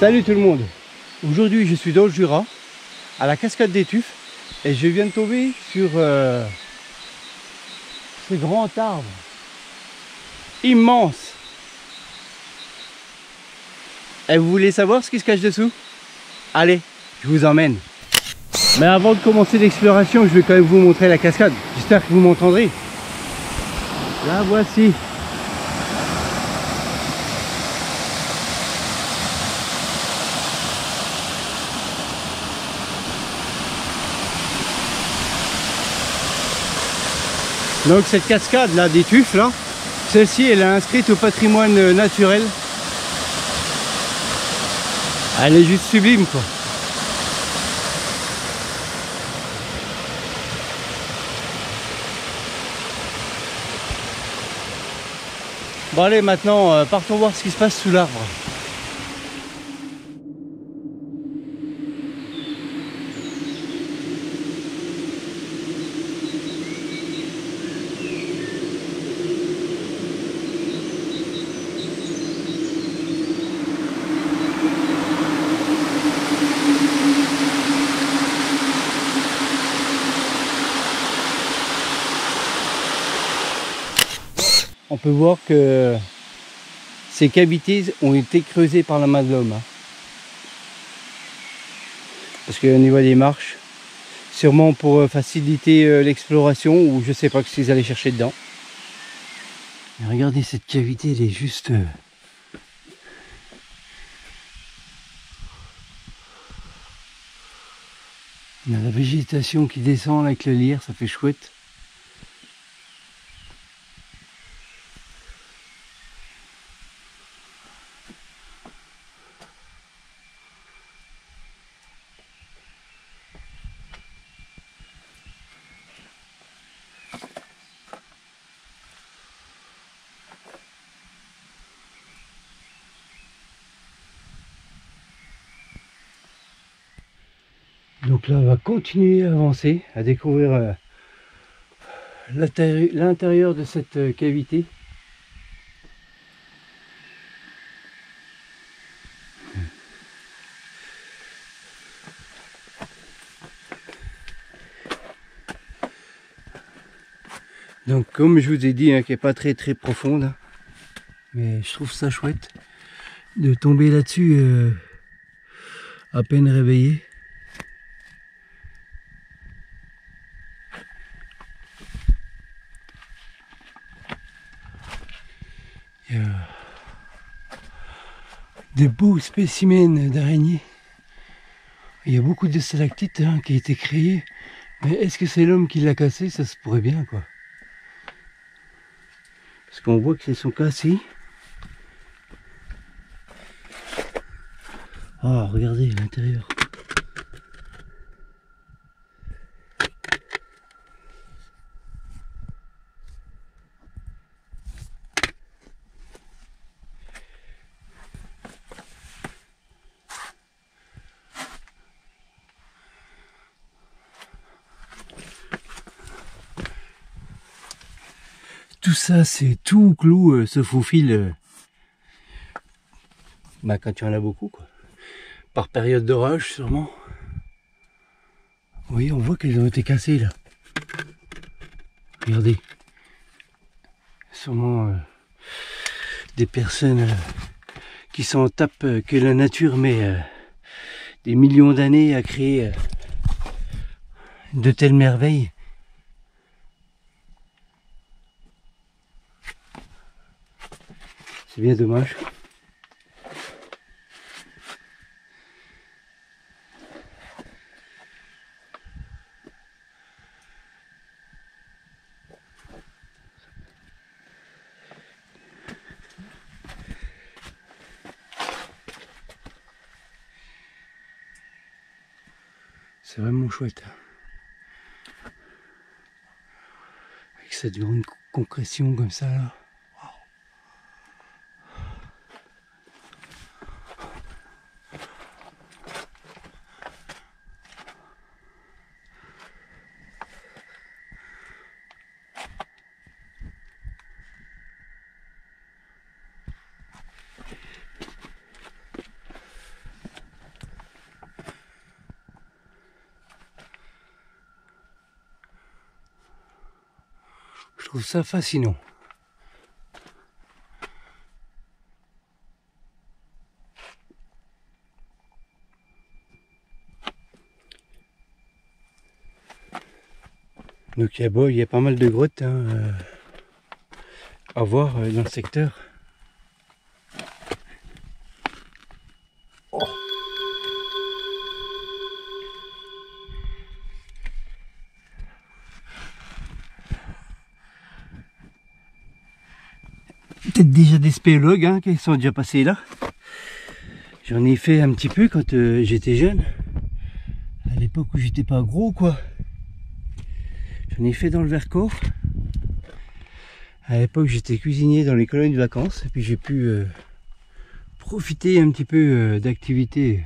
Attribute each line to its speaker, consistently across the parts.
Speaker 1: Salut tout le monde. Aujourd'hui je suis dans le Jura, à la cascade des Tuffes, et je viens de tomber sur ce grand arbre immense. Et vous voulez savoir ce qui se cache dessous? Allez, je vous emmène. Mais avant de commencer l'exploration, je vais quand même vous montrer la cascade. J'espère que vous m'entendrez. La voici. Donc cette cascade là des Tuffes là, celle-ci elle est inscrite au patrimoine naturel. Elle est juste sublime quoi. Bon allez maintenant partons voir ce qui se passe sous l'arbre. On peut voir que ces cavités ont été creusées par la main de l'homme. Parce qu'au niveau des marches, sûrement pour faciliter l'exploration, ou je sais pas ce qu'ils allaient chercher dedans. Et regardez cette cavité, elle est juste... On a la végétation qui descend avec le lierre, ça fait chouette. Donc là on va continuer à avancer, à découvrir l'intérieur de cette cavité. Donc comme je vous ai dit, qui n'est pas très profonde, mais je trouve ça chouette de tomber là-dessus à peine réveillé. Il y a des beaux spécimens d'araignées. Il y a beaucoup de stalactites qui a été créées. Mais est-ce que c'est l'homme qui l'a cassé? Ça se pourrait bien quoi. Parce qu'on voit qu'elles sont cassées. Oh, regardez l'intérieur. Tout ça, c'est tout clou, ce faux fil. Quand il y en a beaucoup, quoi. Par période d'orage, sûrement. Vous voyez, on voit qu'elles ont été cassées, là. Regardez. Sûrement des personnes qui s'en tapent que la nature met des millions d'années à créer de telles merveilles. C'est bien dommage. C'est vraiment chouette. Avec cette grande concrétion comme ça là. trouve ça fascinant. Donc il y a pas mal de grottes hein, à voir dans le secteur. Peut-être déjà des spéologues hein, qui sont déjà passés là. J'en ai fait un petit peu quand j'étais jeune. À l'époque où j'étais pas gros quoi. J'en ai fait dans le Vercors. À l'époque j'étais cuisinier dans les colonies de vacances. Et puis j'ai pu profiter un petit peu d'activités.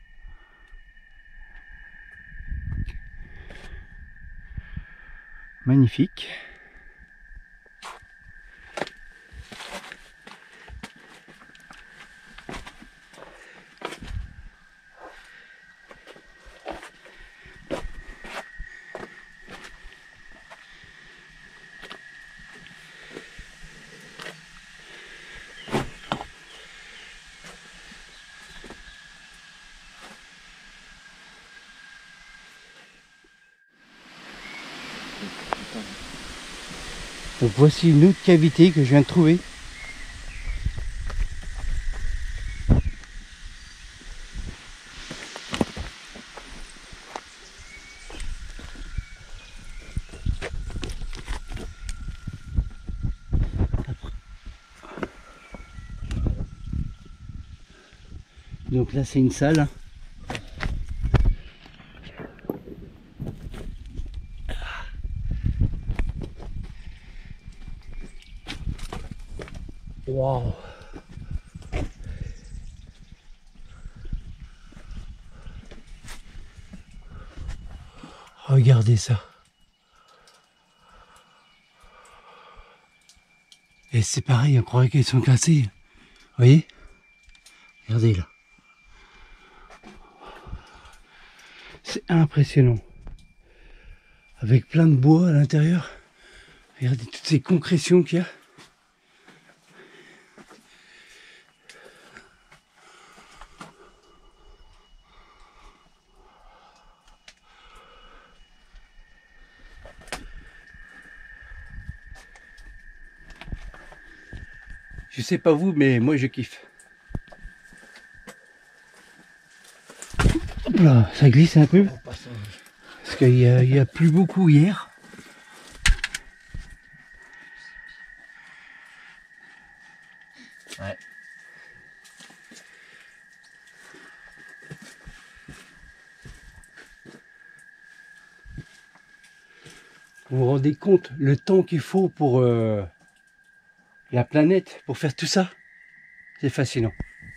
Speaker 1: Magnifiques. Donc voici une autre cavité que je viens de trouver. Donc là c'est une salle. Waouh! Regardez ça. Et c'est pareil, on croirait qu'elles sont cassées. Vous voyez? Regardez là. C'est impressionnant. Avec plein de bois à l'intérieur. Regardez toutes ces concrétions qu'il y a. Je sais pas vous, mais moi je kiffe. Hop là, ça glisse un peu. Parce qu'il y a plu beaucoup hier. Ouais. Vous vous rendez compte le temps qu'il faut pour la planète, pour faire tout ça? C'est fascinant.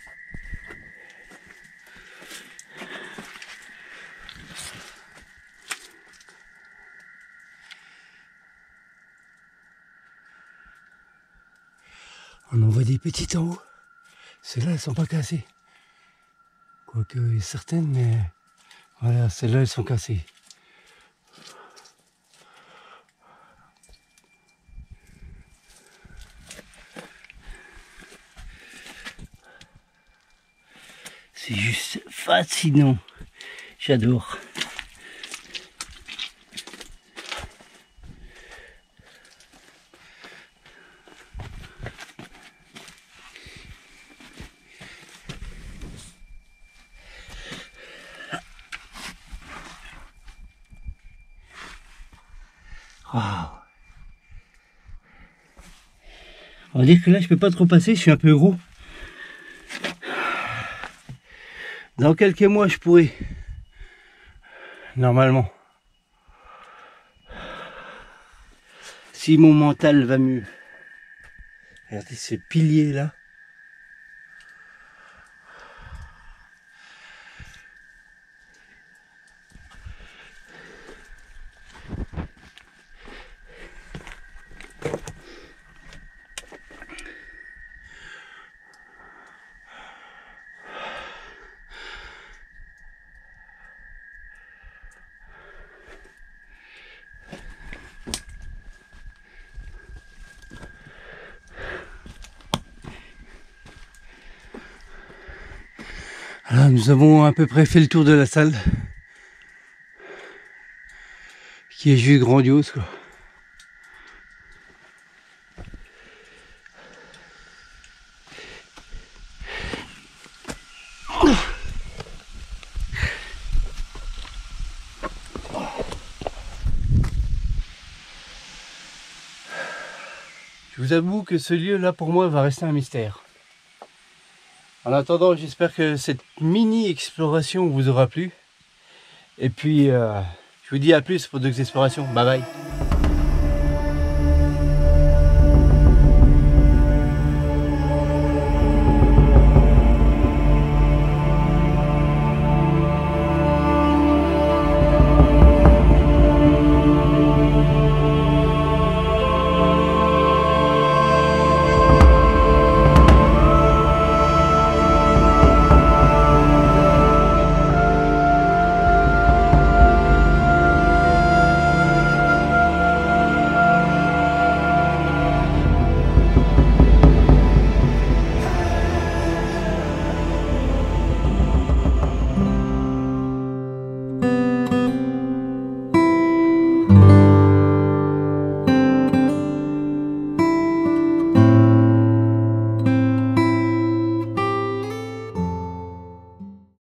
Speaker 1: On en voit des petites en haut. Celles-là, elles sont pas cassées. Quoique certaines, mais voilà, celles-là, elles sont cassées. C'est juste fascinant. J'adore. Waouh. On va dire que là, je peux pas trop passer, je suis un peu gros. Dans quelques mois, je pourrais. Normalement. Si mon mental va mieux. Regardez ce pilier là. Voilà, nous avons à peu près fait le tour de la salle. Qui est juste grandiose, quoi. Je vous avoue que ce lieu-là, pour moi, va rester un mystère. En attendant, j'espère que cette mini-exploration vous aura plu. Et puis, je vous dis à plus pour d'autres explorations. Bye bye.